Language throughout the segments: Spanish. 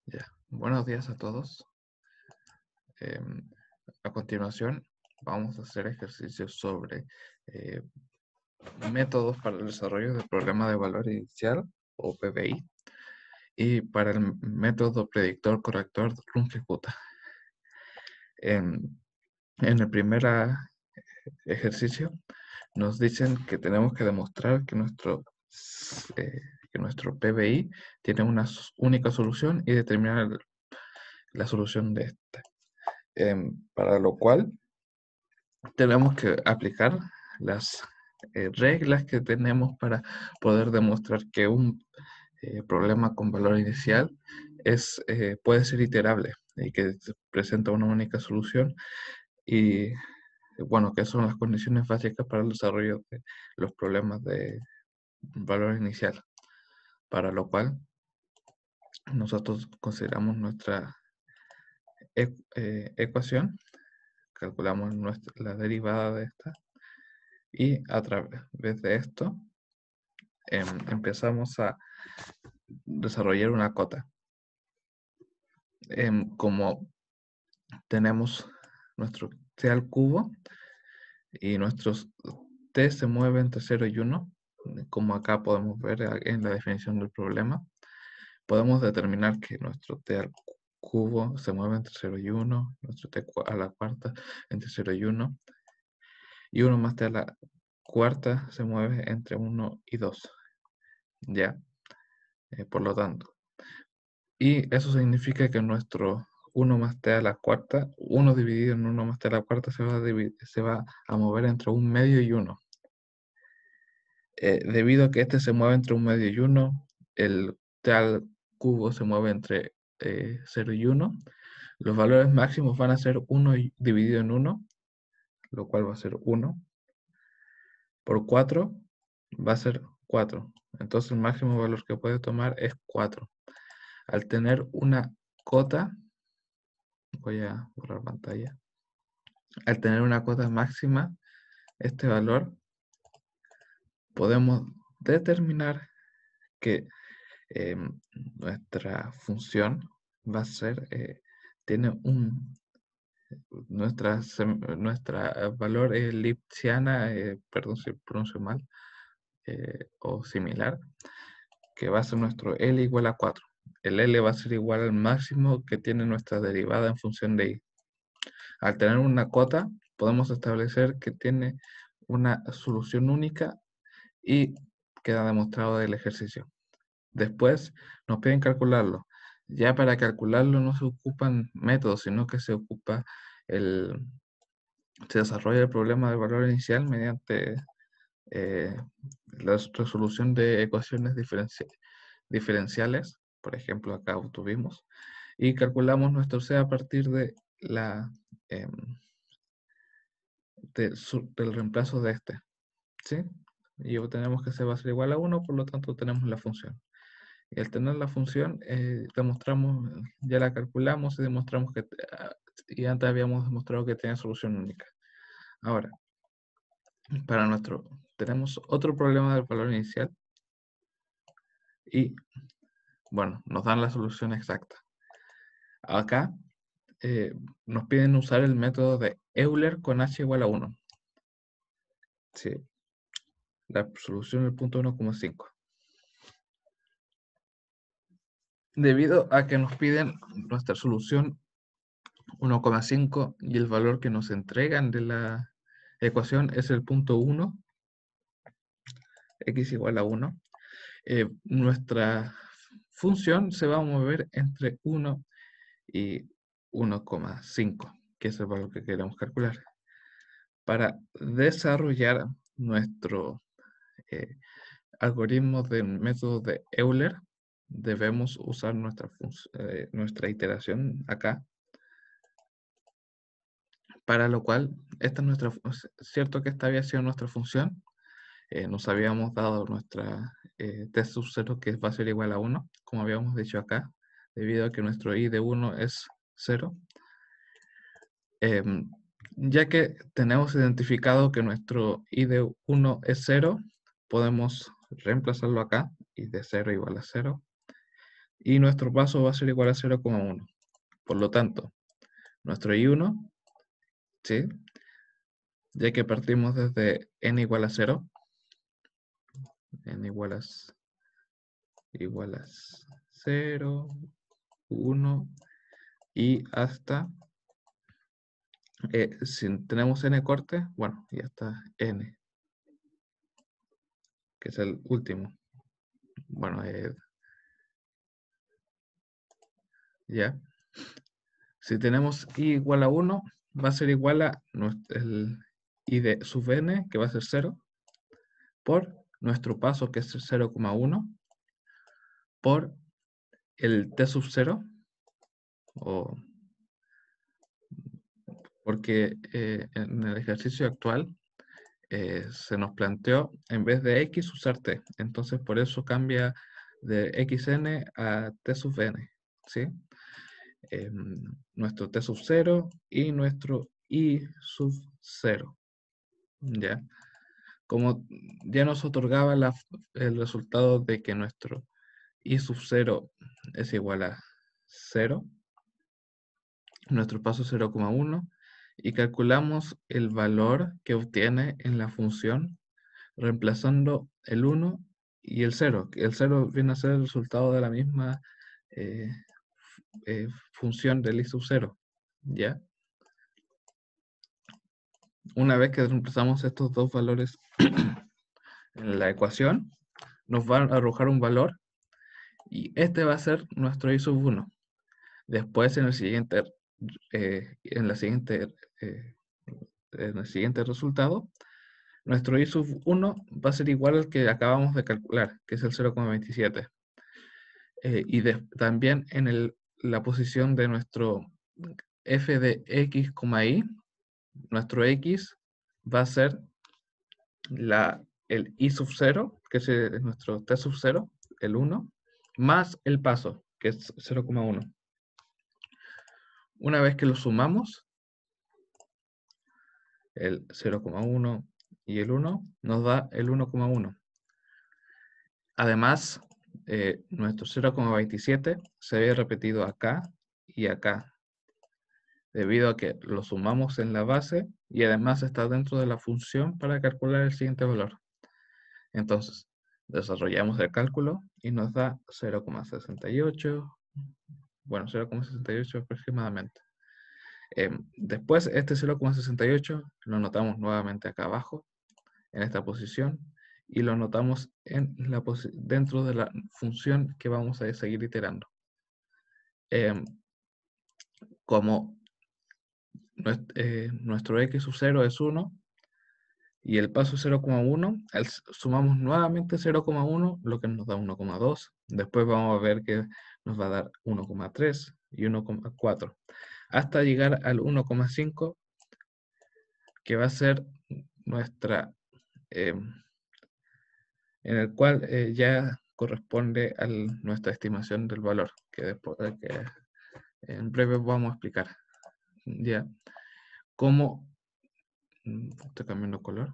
Ya. Buenos días a todos. Em, a continuación vamos a hacer ejercicios sobre eh, métodos para el desarrollo del programa de valor inicial o PBI y para el método predictor corrector Runge-Kutta. En el primer ejercicio nos dicen que tenemos que demostrar que nuestro PBI tiene una única solución y determinar la solución de esta. Para lo cual tenemos que aplicar las reglas que tenemos para poder demostrar que un problema con valor inicial puede ser iterable y que presenta una única solución y bueno, que son las condiciones básicas para el desarrollo de los problemas de valor inicial, para lo cual nosotros consideramos nuestra ecuación, calculamos la derivada de esta y a través de esto empezamos a desarrollar una cota. Como tenemos nuestro t al cubo y nuestros t se mueven entre 0 y 1, como acá podemos ver en la definición del problema, podemos determinar que nuestro t al cubo se mueve entre 0 y 1, nuestro t a la cuarta entre 0 y 1, y 1 más t a la cuarta se mueve entre 1 y 2. ¿Ya? Por lo tanto, y eso significa que nuestro 1 más t a la cuarta, 1 dividido en 1 más t a la cuarta se va a mover entre un medio y 1. Debido a que este se mueve entre un medio y 1, el t al cubo se mueve entre 0 y 1. Los valores máximos van a ser 1 dividido en 1, lo cual va a ser 1. Por 4 va a ser 4. Entonces el máximo valor que puede tomar es 4. Al tener una cota, voy a borrar pantalla. Al tener una cota máxima, este valor, podemos determinar que nuestra función va a ser, tiene nuestra valor lipsiana, perdón si pronuncio mal, o similar, que va a ser nuestro L igual a 4. El L va a ser igual al máximo que tiene nuestra derivada en función de I. Al tener una cota, podemos establecer que tiene una solución única y queda demostrado del ejercicio. Después nos piden calcularlo. Ya para calcularlo no se ocupan métodos, sino que se desarrolla el problema de valor inicial mediante la resolución de ecuaciones diferenciales. Por ejemplo, acá obtuvimos. Y calculamos nuestro C a partir de em, del reemplazo de este. ¿Sí? Y obtenemos que C va a ser igual a 1, por lo tanto tenemos la función. Y al tener la función, demostramos, ya la calculamos y demostramos y antes habíamos demostrado que tenía solución única. Ahora, tenemos otro problema del valor inicial y, bueno, nos dan la solución exacta. Acá nos piden usar el método de Euler con h igual a 1. Sí, la solución del punto 1,5. Debido a que nos piden nuestra solución 1,5 y el valor que nos entregan de la ecuación es el punto 1, x igual a 1, nuestra función se va a mover entre 1 y 1,5, que es el valor que queremos calcular. Para desarrollar nuestro algoritmo del método de Euler, debemos usar nuestra iteración acá, para lo cual, esta es cierto que esta había sido nuestra función, nos habíamos dado nuestra t sub 0 que va a ser igual a 1, como habíamos dicho acá, debido a que nuestro i de 1 es 0. Ya que tenemos identificado que nuestro i de 1 es 0, podemos reemplazarlo acá, i de 0 igual a 0. y nuestro paso va a ser igual a 0,1. Por lo tanto, nuestro I1, ¿sí? Ya que partimos desde n igual a 0, n igual a 0, 1 y hasta, si tenemos n cortes, bueno, y hasta n, que es el último. Bueno, ya. Si tenemos i igual a 1, va a ser igual a el i de sub n, que va a ser 0, por nuestro paso, que es 0,1, por el t sub 0, porque en el ejercicio actual se nos planteó, en vez de x, usar t. Entonces, por eso cambia de xn a t sub n, ¿sí? Nuestro t sub 0 y nuestro i sub 0, ¿ya? Como ya nos otorgaba el resultado de que nuestro i sub 0 es igual a 0, nuestro paso 0,1, y calculamos el valor que obtiene en la función reemplazando el 1 y el 0. El 0 viene a ser el resultado de la misma eh, función del i sub 0, ¿ya? Una vez que reemplazamos estos dos valores en la ecuación, nos va a arrojar un valor y este va a ser nuestro i sub 1. Después en el siguiente, en el siguiente resultado, nuestro i sub 1 va a ser igual al que acabamos de calcular, que es el 0,27. Y también en la posición de nuestro f de x, y, nuestro x va a ser el i sub 0, que es nuestro t sub 0, el 1, más el paso, que es 0,1. Una vez que lo sumamos, el 0,1 y el 1 nos da el 1,1. Además, nuestro 0,27 se ve repetido acá y acá, debido a que lo sumamos en la base y además está dentro de la función para calcular el siguiente valor. Entonces, desarrollamos el cálculo y nos da 0,68, bueno, 0,68 aproximadamente. Después, este 0,68 lo anotamos nuevamente acá abajo, en esta posición, y lo anotamos dentro de la función que vamos a seguir iterando. Como nuestro x sub 0 es 1 y el paso 0,1, sumamos nuevamente 0,1, lo que nos da 1,2. Después vamos a ver que nos va a dar 1,3 y 1,4, hasta llegar al 1,5, que va a ser nuestra, en el cual ya corresponde a nuestra estimación del valor, que después que en breve vamos a explicar. Ya, cómo estoy cambiando color.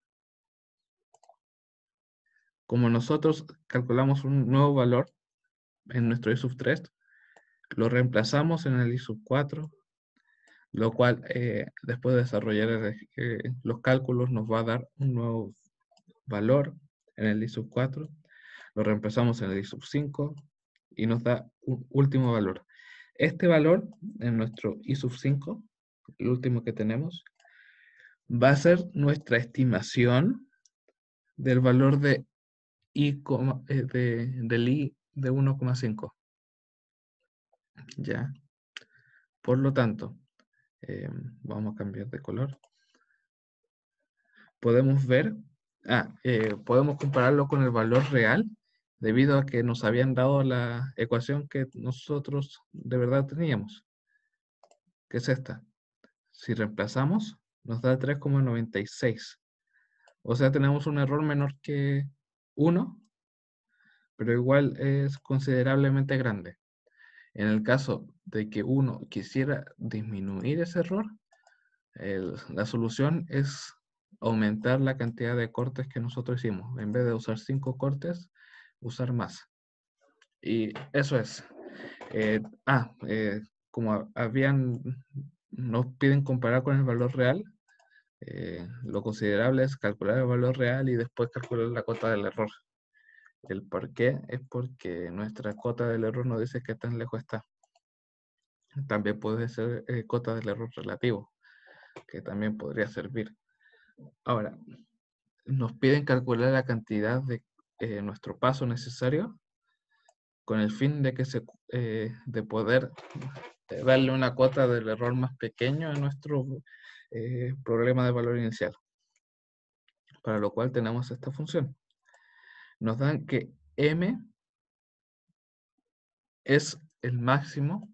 Como nosotros calculamos un nuevo valor en nuestro i sub 3, lo reemplazamos en el i sub 4, lo cual después de desarrollar los cálculos nos va a dar un nuevo valor en el i sub 4, lo reemplazamos en el i sub 5 y nos da un último valor. Este valor en nuestro i sub 5, el último que tenemos, va a ser nuestra estimación del valor de del i de 1,5. ¿Ya? Por lo tanto, vamos a cambiar de color. Podemos ver, podemos compararlo con el valor real, debido a que nos habían dado la ecuación que nosotros de verdad teníamos, que es esta. Si reemplazamos, nos da 3,96. O sea, tenemos un error menor que 1, pero igual es considerablemente grande. En el caso de que uno quisiera disminuir ese error, la solución es aumentar la cantidad de cortes que nosotros hicimos. En vez de usar 5 cortes, usar más. Y eso es. Como nos piden comparar con el valor real, lo considerable es calcular el valor real y después calcular la cota del error. El por qué es porque nuestra cota del error nos dice qué tan lejos está. También puede ser cota del error relativo, que también podría servir. Ahora, nos piden calcular la cantidad de nuestro paso necesario con el fin de de poder darle una cota del error más pequeño a nuestro problema de valor inicial, para lo cual tenemos esta función. Nos dan que m es el máximo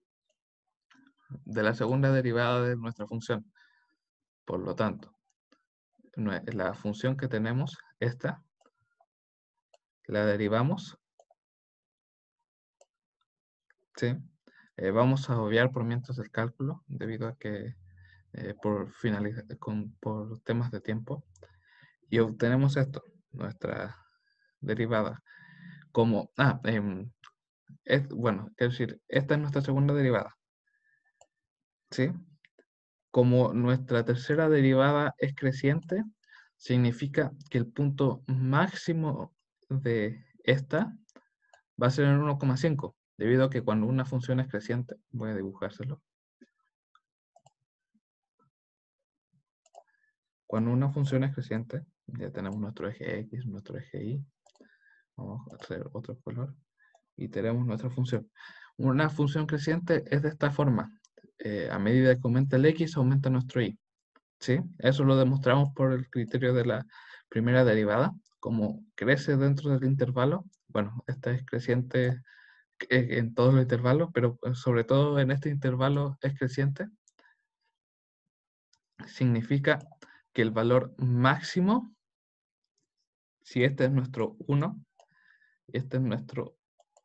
de la segunda derivada de nuestra función. Por lo tanto, la función que tenemos, esta, la derivamos, ¿sí? Vamos a obviar por mientras el cálculo, debido a que por temas de tiempo, y obtenemos esto, nuestra derivada, como, bueno, quiero decir, esta es nuestra segunda derivada, ¿sí? Como nuestra tercera derivada es creciente, significa que el punto máximo de esta va a ser en 1,5, debido a que cuando una función es creciente, voy a dibujárselo. Cuando una función es creciente, ya tenemos nuestro eje X, nuestro eje Y. Vamos a hacer otro color. Y tenemos nuestra función. Una función creciente es de esta forma. A medida que aumenta el X, aumenta nuestro Y. ¿Sí? Eso lo demostramos por el criterio de la primera derivada. Como crece dentro del intervalo, bueno, esta es creciente en todos los intervalos, pero sobre todo en este intervalo es creciente. Significa que el valor máximo, si este es nuestro 1, y este es nuestro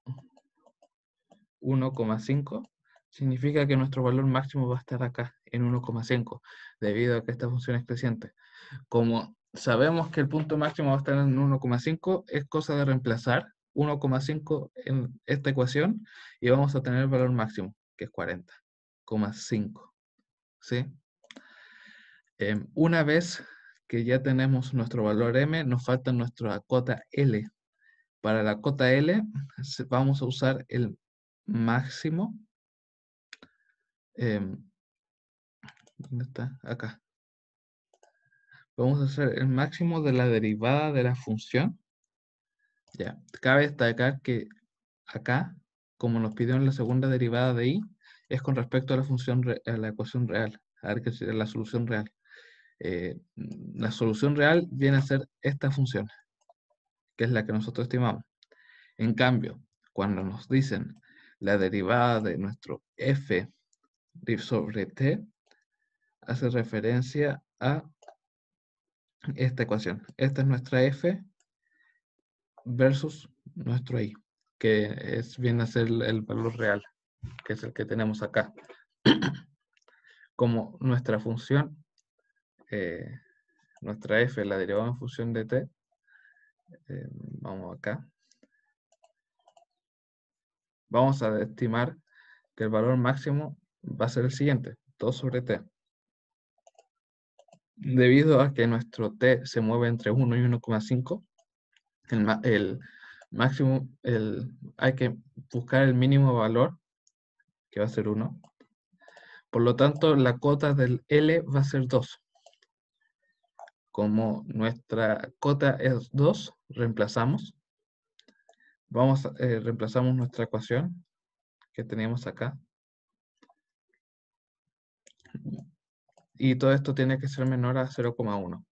1,5, significa que nuestro valor máximo va a estar acá, en 1,5, debido a que esta función es creciente. Como sabemos que el punto máximo va a estar en 1,5, es cosa de reemplazar 1,5 en esta ecuación y vamos a tener el valor máximo, que es 40,5. ¿Sí? Una vez que ya tenemos nuestro valor m, nos falta nuestra cota L. Para la cota L vamos a usar el máximo. ¿Dónde está? Acá. Vamos a hacer el máximo de la derivada de la función. Ya, cabe destacar que acá, como nos pidió en la segunda derivada de y, es con respecto a la función, a la ecuación real, a ver qué sería la solución real. La solución real viene a ser esta función, que es la que nosotros estimamos. En cambio, cuando nos dicen la derivada de nuestro f sobre t, hace referencia a esta ecuación. Esta es nuestra f versus nuestro y, que viene a ser el valor real, que es el que tenemos acá. Como nuestra función, nuestra f la derivada en función de t, vamos acá, vamos a estimar que el valor máximo va a ser el siguiente, 2 sobre t. Debido a que nuestro t se mueve entre 1 y 1,5, el máximo, hay que buscar el mínimo valor, que va a ser 1. Por lo tanto, la cota del L va a ser 2. Como nuestra cota es 2, reemplazamos. Reemplazamos nuestra ecuación que teníamos acá. Y todo esto tiene que ser menor a 0,1.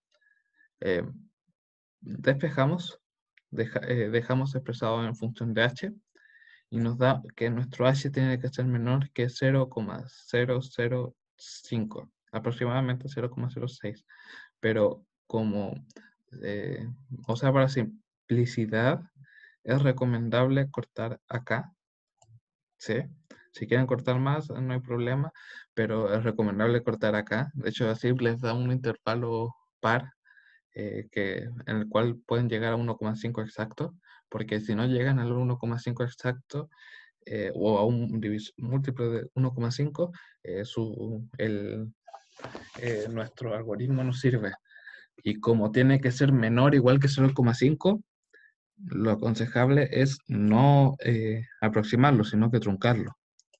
Despejamos, dejamos expresado en función de h, y nos da que nuestro h tiene que ser menor que 0,005, aproximadamente 0,06. Pero como, o sea, para simplicidad, es recomendable cortar acá, ¿sí? Si quieren cortar más, no hay problema, pero es recomendable cortar acá. De hecho, así les da un intervalo par, en el cual pueden llegar a 1,5 exacto, porque si no llegan al 1,5 exacto, o a un múltiplo de 1,5, nuestro algoritmo no sirve. Y como tiene que ser menor o igual que 0,5, lo aconsejable es no aproximarlo, sino que truncarlo.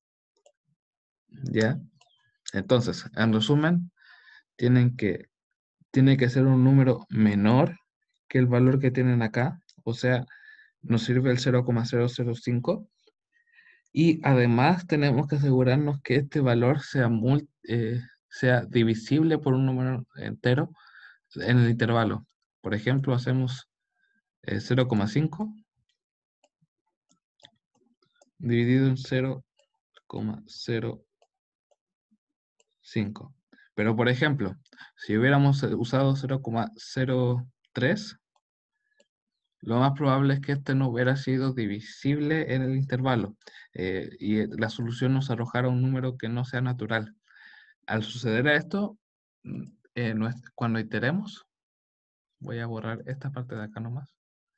¿Ya? Entonces, en resumen, tiene que ser un número menor que el valor que tienen acá, o sea, nos sirve el 0,005, y además tenemos que asegurarnos que este valor sea divisible por un número entero en el intervalo. Por ejemplo, hacemos 0,5 dividido en 0,05. Pero por ejemplo, si hubiéramos usado 0,03, lo más probable es que este no hubiera sido divisible en el intervalo, y la solución nos arrojara un número que no sea natural. Al suceder esto, cuando iteremos, voy a borrar esta parte de acá nomás.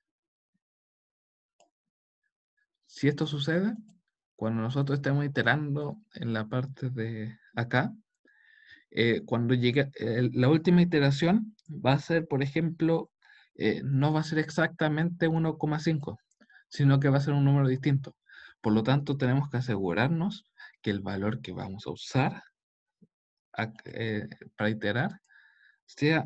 Si esto sucede, cuando nosotros estemos iterando en la parte de acá, cuando llegue la última iteración va a ser, por ejemplo, no va a ser exactamente 1,5, sino que va a ser un número distinto. Por lo tanto, tenemos que asegurarnos que el valor que vamos a usar para iterar sea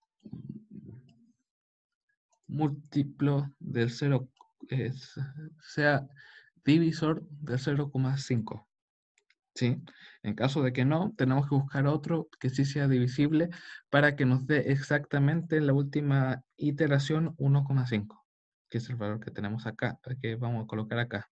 múltiplo del 0, sea divisor del 0,5. ¿Sí? En caso de que no, tenemos que buscar otro que sí sea divisible para que nos dé exactamente en la última iteración 1,5, que es el valor que tenemos acá, que vamos a colocar acá.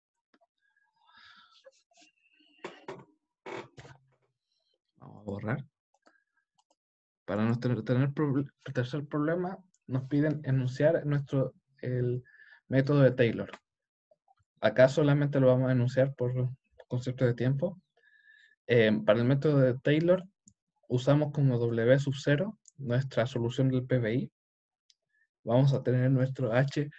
Vamos a borrar. Para no tener el tercer problema, nos piden enunciar el método de Taylor. Acá solamente lo vamos a enunciar por concepto de tiempo. Para el método de Taylor, usamos como W sub 0 nuestra solución del PBI. Vamos a tener nuestro H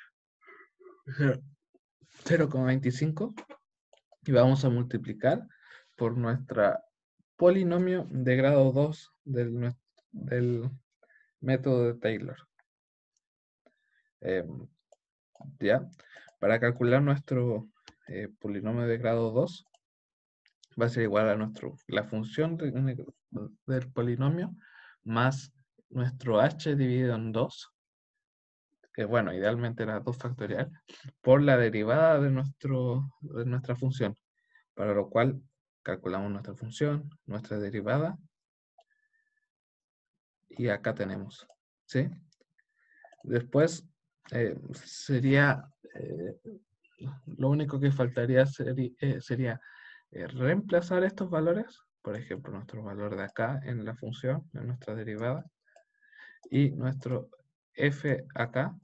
0,25 y vamos a multiplicar por nuestra polinomio de grado 2 del método de Taylor. ¿Ya? Para calcular nuestro polinomio de grado 2 va a ser igual a la función del polinomio más nuestro h dividido en 2, que bueno, idealmente era 2 factorial, por la derivada de nuestra función, para lo cual calculamos nuestra función, nuestra derivada, y acá tenemos, ¿sí? Después sería, lo único que faltaría sería reemplazar estos valores, por ejemplo, nuestro valor de acá en la función, en nuestra derivada, y nuestro f acá,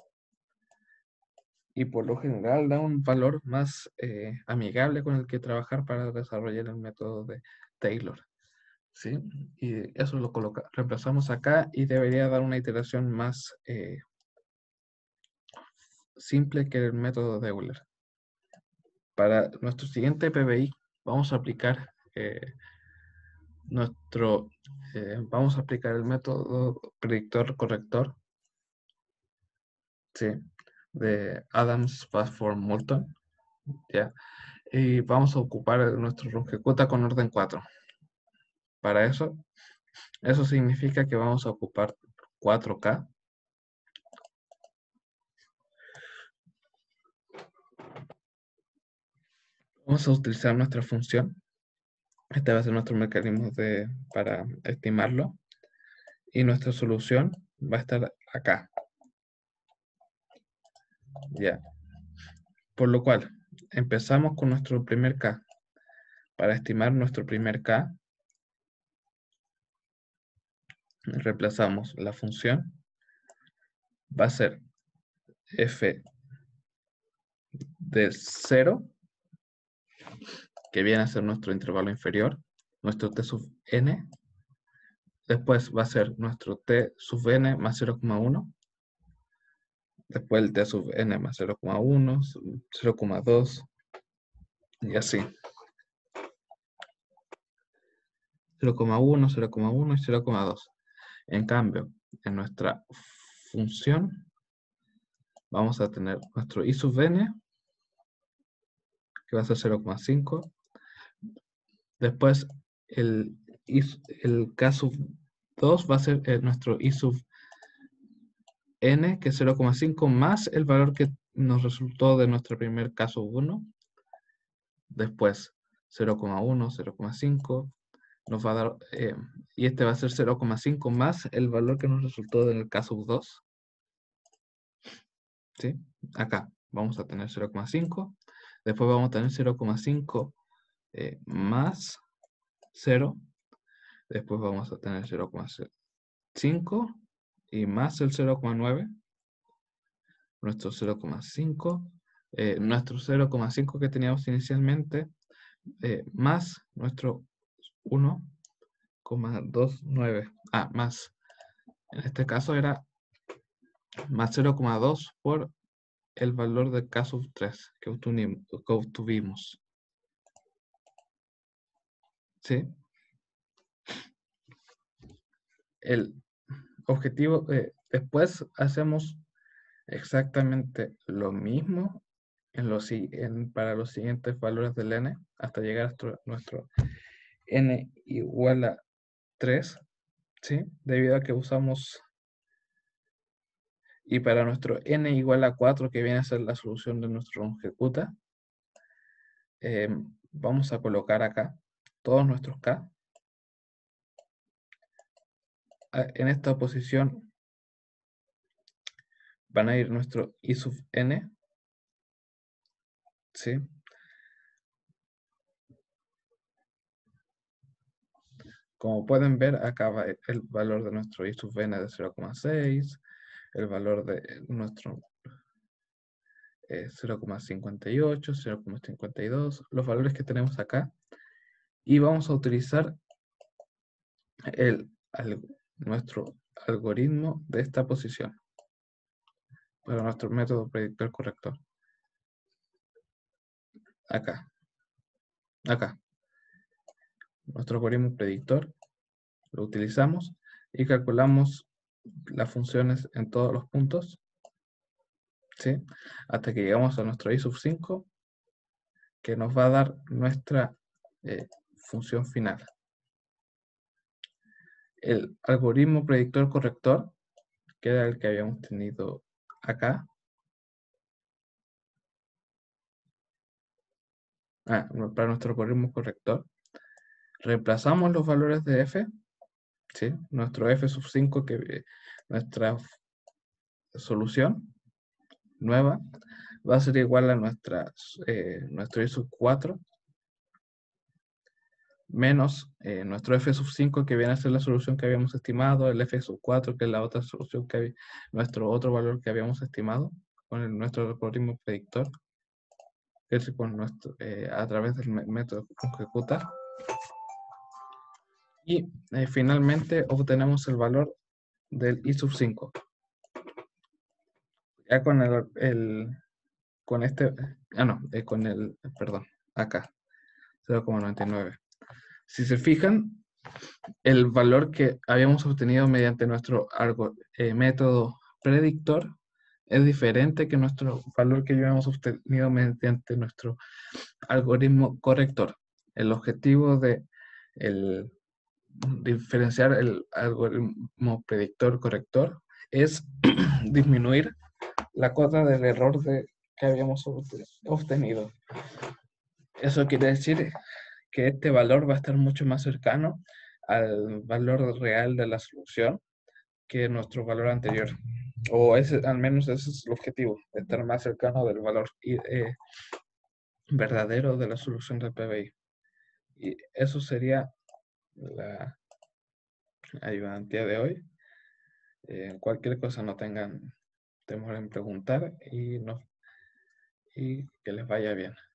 y por lo general da un valor más amigable con el que trabajar para desarrollar el método de Taylor, ¿sí? Y eso lo reemplazamos acá y debería dar una iteración más simple que el método de Euler. Para nuestro siguiente PBI vamos a aplicar vamos a aplicar el método predictor-corrector, ¿sí? De Adams-Basford-Moulton, ¿ya? Y vamos a ocupar nuestro rungecuta con orden 4. Para eso significa que vamos a ocupar 4K. Vamos a utilizar nuestra función. Este va a ser nuestro mecanismo para estimarlo. Y nuestra solución va a estar acá. Ya. Por lo cual, empezamos con nuestro primer K. Para estimar nuestro primer K, reemplazamos la función. Va a ser f de 0, que viene a ser nuestro intervalo inferior, nuestro t sub n. Después va a ser nuestro t sub n más 0,1. Después el t sub n más 0,1, 0,2 y así. 0,1, 0,1 y 0,2. En cambio, en nuestra función vamos a tener nuestro i sub n, que va a ser 0,5. Después el k sub 2 va a ser nuestro i sub n, que es 0,5 más el valor que nos resultó de nuestro primer k sub 1. Después 0,1, 0,5 nos va a dar, y este va a ser 0,5 más el valor que nos resultó en el k sub 2. ¿Sí? Acá vamos a tener 0,5. Después vamos a tener 0,5 más 0. Después vamos a tener 0,5 y más el 0,9. Nuestro 0,5. Nuestro 0,5 que teníamos inicialmente, más nuestro 1,29. Más. En este caso era más 0,2 por el valor de k sub 3 que obtuvimos. ¿Sí? El objetivo, después hacemos exactamente lo mismo para los siguientes valores del n, hasta llegar a nuestro n igual a 3, ¿sí? Debido a que usamos, y para nuestro n igual a 4, que viene a ser la solución de nuestro ejecuta, vamos a colocar acá todos nuestros k. En esta posición van a ir nuestro i sub n, ¿sí? Como pueden ver, acá va el valor de nuestro i sub n de 0,6, el valor de nuestro 0,58, 0,52, los valores que tenemos acá. Y vamos a utilizar nuestro algoritmo de esta posición para nuestro método predictor corrector. Acá. Nuestro algoritmo predictor lo utilizamos y calculamos las funciones en todos los puntos, ¿sí? Hasta que llegamos a nuestro i sub 5, que nos va a dar nuestra función final. El algoritmo predictor corrector, que era el que habíamos tenido acá. Para nuestro algoritmo corrector, reemplazamos los valores de f, ¿sí? Nuestro f sub 5, nuestra solución nueva, va a ser igual a nuestro i sub 4, menos nuestro f sub 5, que viene a ser la solución que habíamos estimado, el f sub 4, que es la otra solución nuestro otro valor que habíamos estimado con nuestro algoritmo predictor, que es a través del método ejecutar. Y finalmente obtenemos el valor del i sub 5. Ya con acá, 0,99. Si se fijan, el valor que habíamos obtenido mediante nuestro método predictor es diferente que nuestro valor que habíamos obtenido mediante nuestro algoritmo corrector. El objetivo de diferenciar el algoritmo predictor corrector es disminuir la cota del error que habíamos obtenido. Eso quiere decir que este valor va a estar mucho más cercano al valor real de la solución que nuestro valor anterior. O al menos ese es el objetivo, estar más cercano del valor verdadero de la solución del PBI. Y eso sería la ayudantía de hoy. Cualquier cosa no tengan temor en preguntar y que les vaya bien.